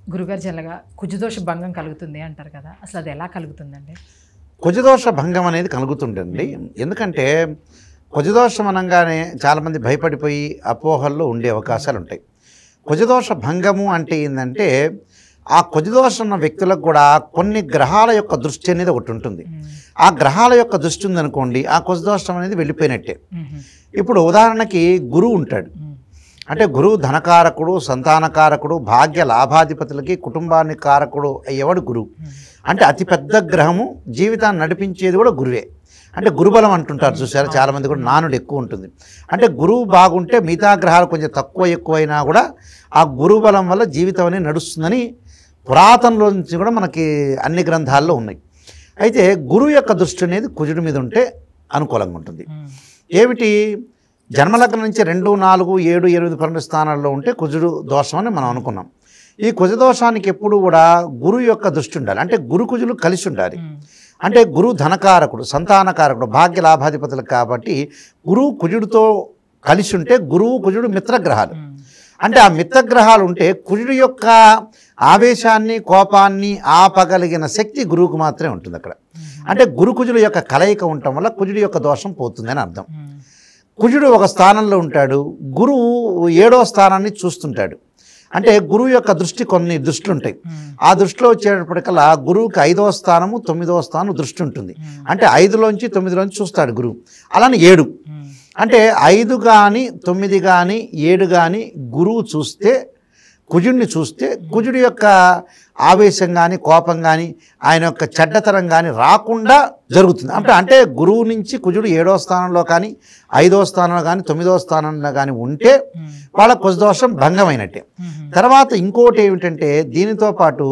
గురుగారు జల్లగా కుజదోష భంగం కలుగుతుంది అంటారు కదా, అసలు అది ఎలా కలుగుతుందండి? కుజదోష భంగం అనేది కలుగుతుందండి. ఎందుకంటే కుజదోషం అనగానే చాలామంది భయపడిపోయి అపోహల్లో ఉండే అవకాశాలు ఉంటాయి. కుజదోష భంగము అంటే ఏంటంటే ఆ కుజదోషం ఉన్న వ్యక్తులకు కూడా కొన్ని గ్రహాల యొక్క దృష్టి అనేది ఒకటి ఉంటుంది. ఆ గ్రహాల యొక్క దృష్టి ఉందనుకోండి, ఆ కుజదోషం అనేది వెళ్ళిపోయినట్టే. ఇప్పుడు ఉదాహరణకి గురువు ఉంటాడు, అంటే గురువు ధనకారకుడు, సంతానకారకుడు, భాగ్య లాభాధిపతులకి కుటుంబాన్ని కారకుడు అయ్యేవాడు గురువు. అంటే అతిపెద్ద గ్రహము, జీవితాన్ని నడిపించేది కూడా గురువే. అంటే గురుబలం అంటుంటారు చూసారా, చాలామంది కూడా నానుడు ఎక్కువ ఉంటుంది. అంటే గురువు బాగుంటే మిగతా గ్రహాలు కొంచెం తక్కువ ఎక్కువైనా కూడా ఆ గురుబలం వల్ల జీవితం అనేది నడుస్తుందని పురాతనలో నుంచి కూడా మనకి అన్ని గ్రంథాల్లో ఉన్నాయి. అయితే గురువు యొక్క దృష్టి అనేది కుజుడి మీద ఉంటే అనుకూలంగా ఉంటుంది. ఏమిటి, జన్మలగ్నం నుంచి 2, 4, 7, 8, 12 స్థానాల్లో ఉంటే కుజుడు దోషం అని మనం అనుకున్నాం. ఈ కుజదోషానికి ఎప్పుడు కూడా గురువు యొక్క దృష్టి ఉండాలి, అంటే గురు కుజులు కలిసి ఉండాలి. అంటే గురువు ధనకారకుడు, సంతానకారకుడు, భాగ్య లాభాధిపతులు కాబట్టి గురువు కుజుడితో కలిసి ఉంటే గురువు కుజుడు మిత్రగ్రహాలు. అంటే ఆ మిత్రగ్రహాలు ఉంటే కుజుడి యొక్క ఆవేశాన్ని, కోపాన్ని ఆపగలిగిన శక్తి గురువుకు మాత్రమే ఉంటుంది అక్కడ. అంటే గురు కుజుల యొక్క కలయిక ఉండటం వల్ల కుజుడి యొక్క దోషం పోతుందని అర్థం. కుజుడు ఒక స్థానంలో ఉంటాడు, గురువు 7వ స్థానాన్ని చూస్తుంటాడు. అంటే గురువు యొక్క దృష్టి కొన్ని దృష్టిలు ఉంటాయి. ఆ దృష్టిలో వచ్చేటప్పటికల్లా గురువుకి 5వ స్థానము, 9వ స్థానం దృష్టి ఉంటుంది. అంటే 5లోంచి 9లోంచి చూస్తాడు గురువు. అలానే 7 అంటే 5 కానీ 9 కానీ 7 కానీ గురువు చూస్తే, కుజుడిని చూస్తే కుజుడి యొక్క ఆవేశం కానీ, కోపం కానీ, ఆయన యొక్క చెడ్డతనం కానీ రాకుండా జరుగుతుంది. అంటే గురువు నుంచి కుజుడు 7వ స్థానంలో కానీ, 5వ స్థానంలో కానీ, 9వ స్థానంలో కానీ ఉంటే వాళ్ళ కుజదోషం భంగమైనట్టే. తర్వాత ఇంకోటి ఏమిటంటే దీనితో పాటు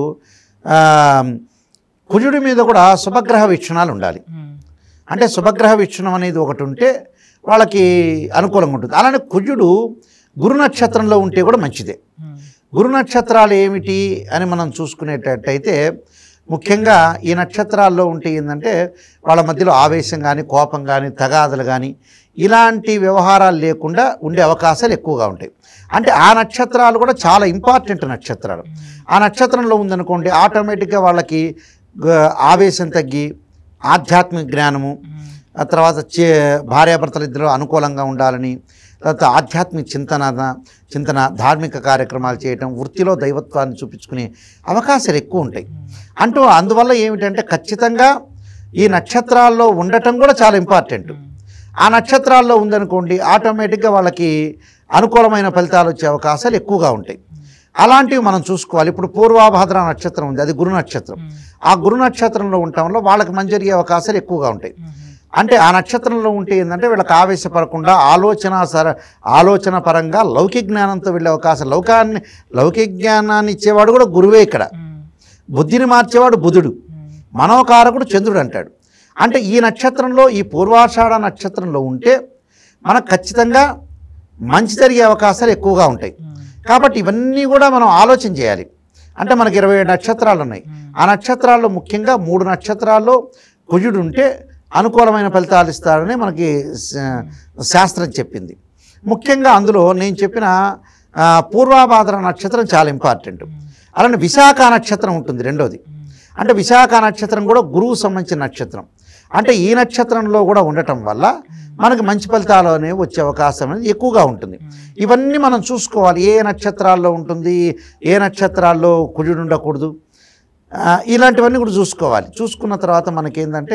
కుజుడి మీద కూడా శుభగ్రహ వీక్షణాలు ఉండాలి. అంటే శుభగ్రహ వీక్షణం అనేది ఒకటి ఉంటే వాళ్ళకి అనుకూలంగా ఉంటుంది. అలానే కుజుడు గురు నక్షత్రంలో ఉంటే కూడా మంచిదే. గురు నక్షత్రాలు ఏమిటి అని మనం చూసుకునేటట్టయితే ముఖ్యంగా ఈ నక్షత్రాల్లో ఉంటే ఏంటంటే వాళ్ళ మధ్యలో ఆవేశం కానీ, కోపం కానీ, తగాదలు కానీ ఇలాంటి వ్యవహారాలు లేకుండా ఉండే అవకాశాలు ఎక్కువగా ఉంటాయి. అంటే ఆ నక్షత్రాలు కూడా చాలా ఇంపార్టెంట్ నక్షత్రాలు. ఆ నక్షత్రంలో ఉందనుకోండి, ఆటోమేటిక్గా వాళ్ళకి ఆవేశం తగ్గి ఆధ్యాత్మిక జ్ఞానము, తర్వాత భార్యాభర్తలు ఇద్దరు అనుకూలంగా ఉండాలని, తర్వాత ఆధ్యాత్మిక చింతన, ధార్మిక కార్యక్రమాలు చేయటం, వృత్తిలో దైవత్వాన్ని చూపించుకునే అవకాశాలు ఎక్కువ ఉంటాయి. అందువల్ల ఏమిటంటే ఖచ్చితంగా ఈ నక్షత్రాల్లో ఉండటం కూడా చాలా ఇంపార్టెంట్. ఆ నక్షత్రాల్లో ఉందనుకోండి, ఆటోమేటిక్గా వాళ్ళకి అనుకూలమైన ఫలితాలు వచ్చే అవకాశాలు ఎక్కువగా ఉంటాయి. అలాంటివి మనం చూసుకోవాలి. ఇప్పుడు పూర్వాభాద్ర నక్షత్రం ఉంది, అది గురు నక్షత్రం. ఆ గురు నక్షత్రంలో ఉండటం వల్ల వాళ్ళకి మంచి జరిగే అవకాశాలు ఎక్కువగా ఉంటాయి. అంటే ఆ నక్షత్రంలో ఉంటే ఏంటంటే వీళ్ళకి ఆవేశపడకుండా ఆలోచన పరంగా లౌకిక జ్ఞానంతో వెళ్ళే అవకాశం. లౌకిక జ్ఞానాన్ని ఇచ్చేవాడు కూడా గురువే. ఇక్కడ బుద్ధిని మార్చేవాడు బుధుడు, మనోకారకుడు చంద్రుడు అంటాడు. అంటే ఈ నక్షత్రంలో, ఈ పూర్వాషాఢ నక్షత్రంలో ఉంటే మనకు ఖచ్చితంగా మంచి జరిగే అవకాశాలు ఎక్కువగా ఉంటాయి. కాబట్టి ఇవన్నీ కూడా మనం ఆలోచన చేయాలి. అంటే మనకి 27 నక్షత్రాలు ఉన్నాయి. ఆ నక్షత్రాల్లో ముఖ్యంగా 3 నక్షత్రాల్లో కుజుడు ఉంటే అనుకూలమైన ఫలితాలు ఇస్తారని మనకి శాస్త్రం చెప్పింది. ముఖ్యంగా అందులో నేను చెప్పిన పూర్వాభాద్ర నక్షత్రం చాలా ఇంపార్టెంట్. అలానే విశాఖ నక్షత్రం ఉంటుంది రెండోది. అంటే విశాఖ నక్షత్రం కూడా గురువు సంబంధించిన నక్షత్రం. అంటే ఈ నక్షత్రంలో కూడా ఉండటం వల్ల మనకి మంచి ఫలితాలు అనేవి వచ్చే అవకాశం అనేది ఎక్కువగా ఉంటుంది. ఇవన్నీ మనం చూసుకోవాలి, ఏ నక్షత్రాల్లో ఉంటుంది, ఏ నక్షత్రాల్లో కుజుడు ఉండకూడదు, ఇలాంటివన్నీ కూడా చూసుకోవాలి. చూసుకున్న తర్వాత మనకేంటంటే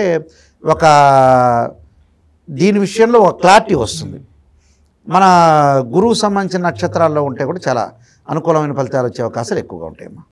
దీని విషయంలో ఒక క్లారిటీ వస్తుంది. మన గురువు సంబంధించిన నక్షత్రాల్లో ఉంటే కూడా చాలా అనుకూలమైన ఫలితాలు వచ్చే అవకాశాలు ఎక్కువగా ఉంటాయమ్మా.